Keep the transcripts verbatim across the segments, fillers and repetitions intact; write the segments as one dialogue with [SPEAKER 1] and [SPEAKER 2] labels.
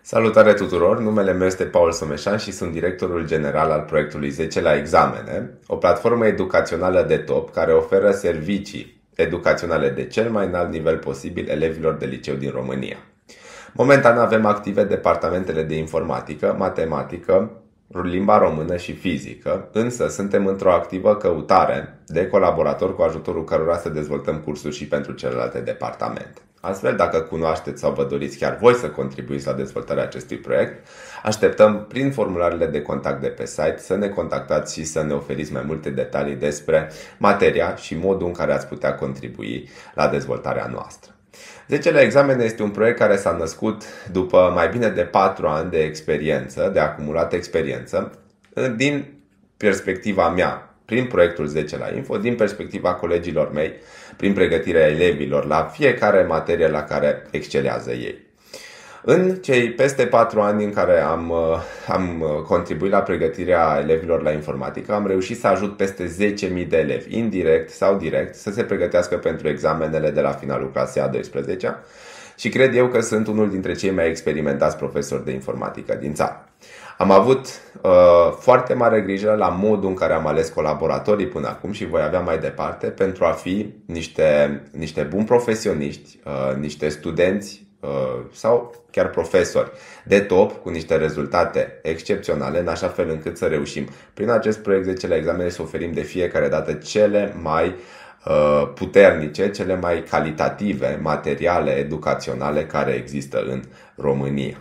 [SPEAKER 1] Salutare tuturor, numele meu este Paul Someșan și sunt directorul general al proiectului zece la examene, o platformă educațională de top care oferă servicii educaționale de cel mai înalt nivel posibil elevilor de liceu din România. Momentan avem active departamentele de informatică, matematică, limba română și fizică, însă suntem într-o activă căutare de colaboratori cu ajutorul cărora să dezvoltăm cursuri și pentru celelalte departamente. Astfel, dacă cunoașteți sau vă doriți chiar voi să contribuiți la dezvoltarea acestui proiect, așteptăm prin formularele de contact de pe site să ne contactați și să ne oferiți mai multe detalii despre materia și modul în care ați putea contribui la dezvoltarea noastră. zece la examene este un proiect care s-a născut după mai bine de patru ani de experiență, de acumulată experiență, din perspectiva mea, prin proiectul zece la info, din perspectiva colegilor mei, prin pregătirea elevilor la fiecare materie la care excelează ei. În cei peste patru ani în care am, am contribuit la pregătirea elevilor la informatică, am reușit să ajut peste zece mii de elevi, indirect sau direct, să se pregătească pentru examenele de la finalul clasei a douăsprezecea și cred eu că sunt unul dintre cei mai experimentați profesori de informatică din țară. Am avut uh, foarte mare grijă la modul în care am ales colaboratorii până acum și voi avea mai departe pentru a fi niște, niște buni profesioniști, uh, niște studenți uh, sau chiar profesori de top cu niște rezultate excepționale, în așa fel încât să reușim prin acest proiect zece la examene să oferim de fiecare dată cele mai uh, puternice, cele mai calitative materiale educaționale care există în România.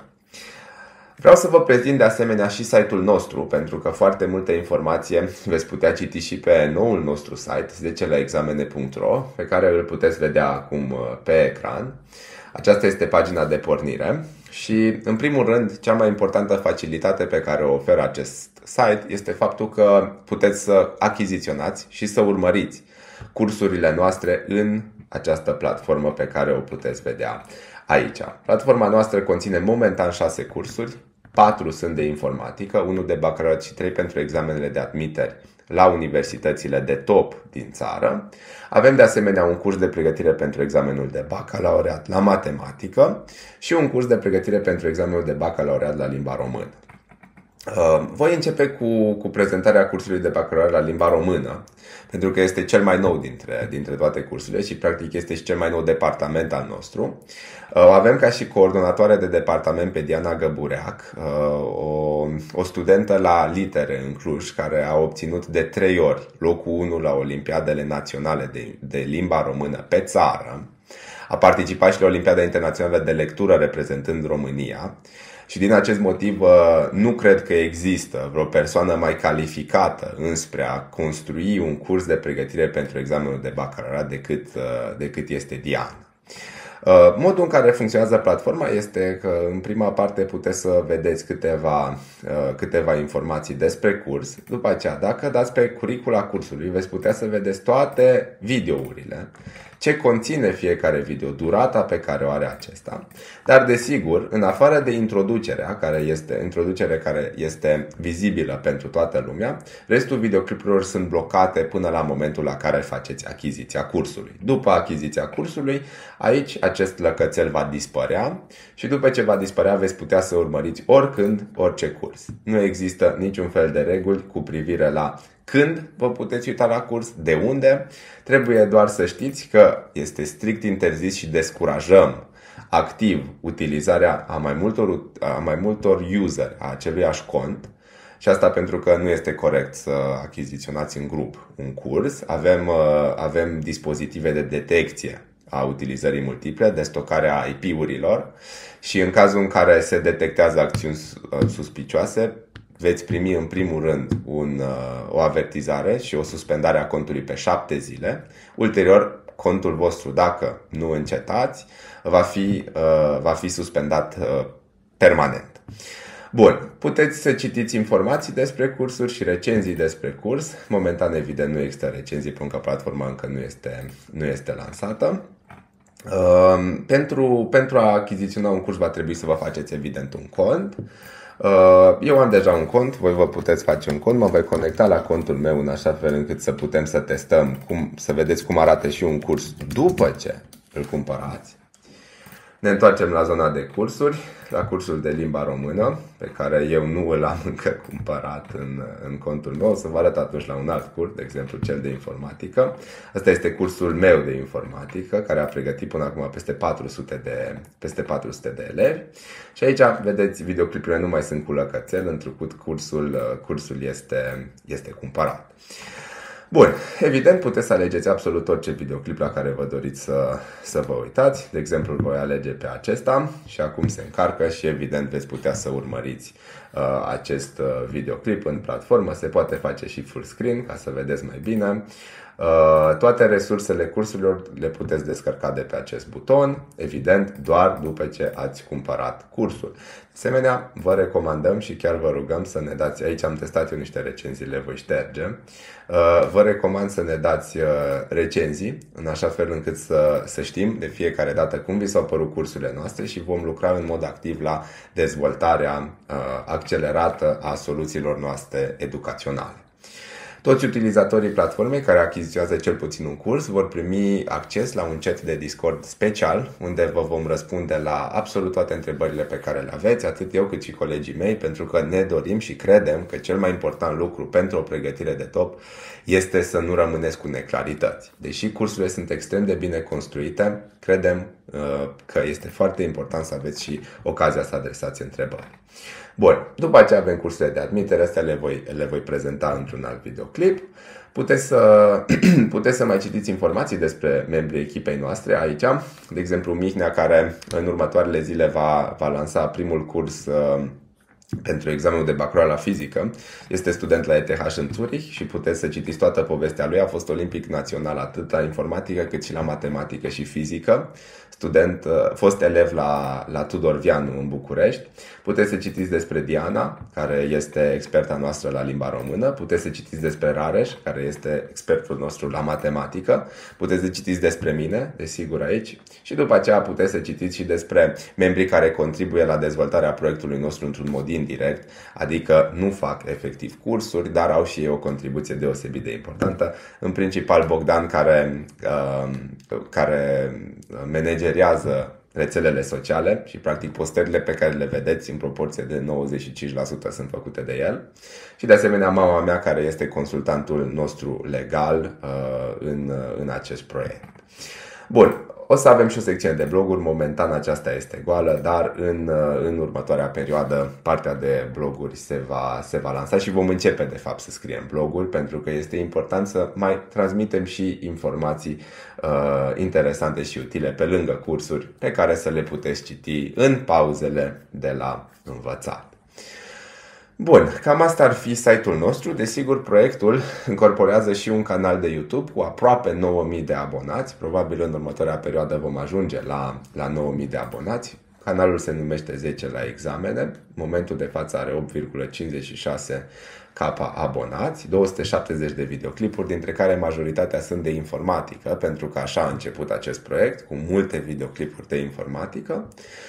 [SPEAKER 1] Vreau să vă prezint de asemenea și site-ul nostru, pentru că foarte multe informație veți putea citi și pe noul nostru site, zece la examene punct ro, pe care îl puteți vedea acum pe ecran. Aceasta este pagina de pornire și, în primul rând, cea mai importantă facilitate pe care o oferă acest site este faptul că puteți să achiziționați și să urmăriți cursurile noastre în această platformă pe care o puteți vedea aici. Platforma noastră conține momentan șase cursuri, patru sunt de informatică, unul de bacalaureat și trei pentru examenele de admitere la universitățile de top din țară. Avem de asemenea un curs de pregătire pentru examenul de bacalaureat la matematică și un curs de pregătire pentru examenul de bacalaureat la limba română. Voi începe cu, cu prezentarea cursului de bacalaureat la limba română, pentru că este cel mai nou dintre, dintre toate cursurile și practic este și cel mai nou departament al nostru. Avem ca și coordonatoare de departament pe Diana Găbureac, o, o studentă la litere în Cluj, care a obținut de trei ori locul unu la Olimpiadele Naționale de, de limba română pe țară. A participat și la Olimpiada Internațională de Lectură reprezentând România. Și din acest motiv nu cred că există vreo persoană mai calificată înspre a construi un curs de pregătire pentru examenul de bacalaureat decât, decât este Diana. Modul în care funcționează platforma este că în prima parte puteți să vedeți câteva, câteva informații despre curs. După aceea, dacă dați pe curicula cursului, veți putea să vedeți toate videourile, ce conține fiecare video, durata pe care o are acesta. Dar desigur, în afară de introducerea, care este, introducere care este vizibilă pentru toată lumea, restul videoclipurilor sunt blocate până la momentul la care faceți achiziția cursului. După achiziția cursului, aici acest lăcățel va dispărea și după ce va dispărea veți putea să urmăriți oricând, orice curs. Nu există niciun fel de reguli cu privire la când vă puteți uita la curs, de unde. Trebuie doar să știți că este strict interzis și descurajăm activ utilizarea a mai multor, a mai multor user a aceluiași cont. Și asta pentru că nu este corect să achiziționați în grup un curs. Avem, avem dispozitive de detecție a utilizării multiple, de stocare a I P-urilor și în cazul în care se detectează acțiuni suspicioase, veți primi în primul rând un, o avertizare și o suspendare a contului pe șapte zile. Ulterior, contul vostru, dacă nu încetați, va fi, va fi suspendat permanent. Bun, puteți să citiți informații despre cursuri și recenzii despre curs. Momentan, evident, nu există recenzii pentru că platforma încă nu este, nu este lansată. Uh, pentru, pentru a achiziționa un curs va trebui să vă faceți evident un cont. Uh, eu am deja un cont, voi vă puteți face un cont, mă voi conecta la contul meu în așa fel încât să putem să testăm, cum, să vedeți cum arată și un curs după ce îl cumpărați. Ne întoarcem la zona de cursuri, la cursul de limba română, pe care eu nu îl am încă cumpărat în, în contul meu. O să vă arăt atunci la un alt curs, de exemplu cel de informatică. Asta este cursul meu de informatică, care a pregătit până acum peste patru sute de, peste patru sute de elevi. Și aici, vedeți, videoclipurile nu mai sunt cu lăcățel, întrucât cursul, cursul este, este cumpărat. Bun, evident puteți să alegeți absolut orice videoclip la care vă doriți să, să vă uitați. De exemplu, voi alege pe acesta și acum se încarcă și evident veți putea să urmăriți uh, acest videoclip în platformă. Se poate face și full screen ca să vedeți mai bine. Uh, toate resursele cursurilor le puteți descărca de pe acest buton, evident doar după ce ați cumpărat cursul. De asemenea, vă recomandăm și chiar vă rugăm să ne dați, aici am testat eu niște recenzii, le voi șterge, uh, vă recomand să ne dați uh, recenzii, în așa fel încât să, să știm de fiecare dată cum vi s-au părut cursurile noastre și vom lucra în mod activ la dezvoltarea uh, accelerată a soluțiilor noastre educaționale. Toți utilizatorii platformei care achiziționează cel puțin un curs vor primi acces la un chat de Discord special, unde vă vom răspunde la absolut toate întrebările pe care le aveți, atât eu cât și colegii mei, pentru că ne dorim și credem că cel mai important lucru pentru o pregătire de top este să nu rămâneți cu neclarități. Deși cursurile sunt extrem de bine construite, credem uh, că este foarte important să aveți și ocazia să adresați întrebări. Bun, după aceea avem cursurile de admitere, astea le voi, le voi prezenta într-un alt videoclip. Puteți să, puteți să mai citiți informații despre membrii echipei noastre aici. De exemplu, Mihnea, care în următoarele zile va, va lansa primul curs uh, pentru examenul de bacalaureat la fizică. Este student la E T H în Zurich și puteți să citiți toată povestea lui. A fost olimpic național atât la informatică cât și la matematică și fizică. Student, fost elev la, la Tudor Vianu în București. Puteți să citiți despre Diana, care este experta noastră la limba română. Puteți să citiți despre Rareș, care este expertul nostru la matematică. Puteți să citiți despre mine, desigur aici. Și după aceea puteți să citiți și despre membrii care contribuie la dezvoltarea proiectului nostru într-un mod indirect, adică nu fac efectiv cursuri, dar au și ei o contribuție deosebit de importantă. În principal Bogdan, care, uh, care manageriază rețelele sociale și practic postările pe care le vedeți în proporție de nouăzeci și cinci la sută sunt făcute de el. Și de asemenea mama mea, care este consultantul nostru legal uh, în, în acest proiect. Bun. O să avem și o secțiune de bloguri, momentan aceasta este goală, dar în, în următoarea perioadă partea de bloguri se va, se va lansa și vom începe de fapt să scriem bloguri, pentru că este important să mai transmitem și informații uh, interesante și utile pe lângă cursuri pe care să le puteți citi în pauzele de la învățat. Bun, cam asta ar fi site-ul nostru. Desigur, proiectul incorporează și un canal de YouTube cu aproape nouă mii de abonați. Probabil în următoarea perioadă vom ajunge la, la nouă mii de abonați. Canalul se numește zece la examene. În momentul de față are opt virgulă cincizeci și șase K abonați, două sute șaptezeci de videoclipuri, dintre care majoritatea sunt de informatică, pentru că așa a început acest proiect, cu multe videoclipuri de informatică.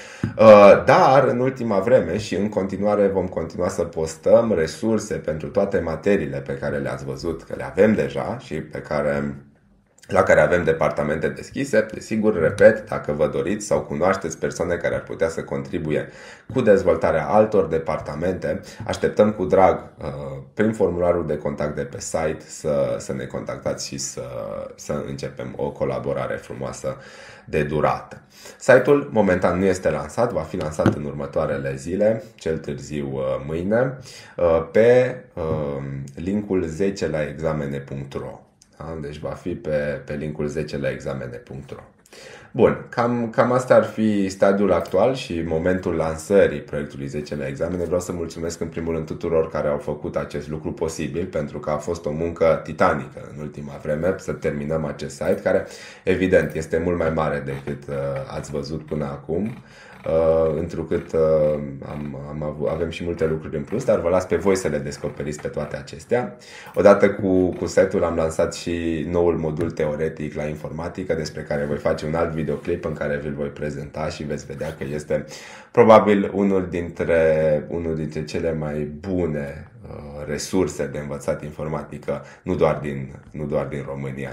[SPEAKER 1] Dar în ultima vreme și în continuare vom continua să postăm resurse pentru toate materiile pe care le-ați văzut că le avem deja și pe care, la care avem departamente deschise. Desigur, repet, dacă vă doriți sau cunoașteți persoane care ar putea să contribuie cu dezvoltarea altor departamente, așteptăm cu drag prin formularul de contact de pe site să, să ne contactați și să, să începem o colaborare frumoasă de durată. Site-ul momentan nu este lansat, va fi lansat în următoarele zile, cel târziu mâine, pe linkul zece la examene punct ro. Deci va fi pe, pe linkul zece la examene punct ro. Bun, cam, cam asta ar fi stadiul actual și momentul lansării proiectului zece la examene. Vreau să mulțumesc în primul rând tuturor care au făcut acest lucru posibil, pentru că a fost o muncă titanică în ultima vreme să terminăm acest site, care evident este mult mai mare decât uh, ați văzut până acum. Uh, întrucât uh, am, am avut, avem și multe lucruri în plus, dar vă las pe voi să le descoperiți pe toate acestea. Odată cu, cu site-ul am lansat și noul modul teoretic la informatică, despre care voi face un alt videoclip în care vi-l voi prezenta și veți vedea că este probabil unul dintre, unul dintre cele mai bune uh, resurse de învățat informatică, nu doar din, nu doar din România, ci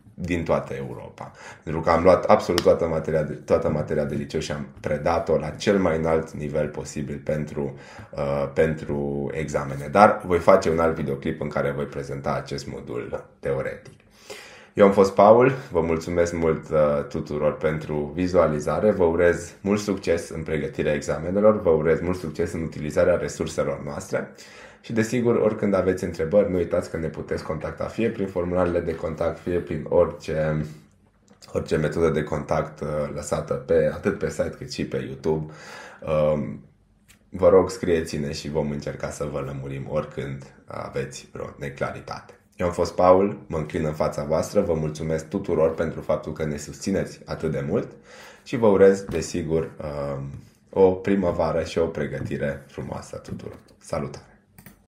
[SPEAKER 1] din toată Europa. Pentru că am luat absolut toată materia de, toată materia de liceu și am predat-o la cel mai înalt nivel posibil pentru, uh, pentru examene. Dar voi face un alt videoclip în care voi prezenta acest modul teoretic. Eu am fost Paul, vă mulțumesc mult uh, tuturor pentru vizualizare, vă urez mult succes în pregătirea examenelor, vă urez mult succes în utilizarea resurselor noastre și desigur, oricând aveți întrebări, nu uitați că ne puteți contacta fie prin formularele de contact, fie prin orice, orice metodă de contact uh, lăsată pe, atât pe site cât și pe YouTube. Uh, vă rog, scrieți-ne și vom încerca să vă lămurim oricând aveți vreo neclaritate. Eu am fost Paul, mă înclin în fața voastră, vă mulțumesc tuturor pentru faptul că ne susțineți atât de mult și vă urez, desigur, o primăvară și o pregătire frumoasă tuturor. Salutare!